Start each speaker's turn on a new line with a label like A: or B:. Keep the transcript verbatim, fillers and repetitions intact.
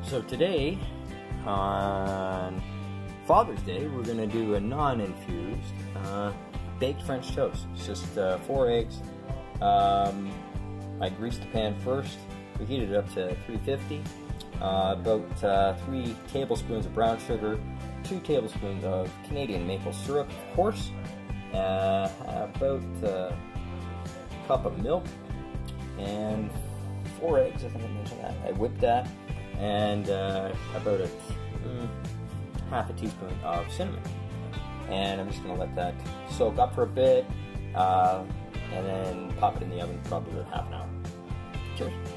A: So today, on Father's Day, we're going to do a non-infused uh, baked French toast. It's just uh, four eggs. Um, I greased the pan first, preheated it up to three fifty, uh, about uh, three tablespoons of brown sugar, two tablespoons of Canadian maple syrup, of course, uh, about uh, a cup of milk, and four eggs, I think I mentioned that. I whipped that, and uh, about a mm, half a teaspoon of cinnamon. And I'm just going to let that soak up for a bit, uh, and then pop it in the oven for probably about half an hour. Cheers.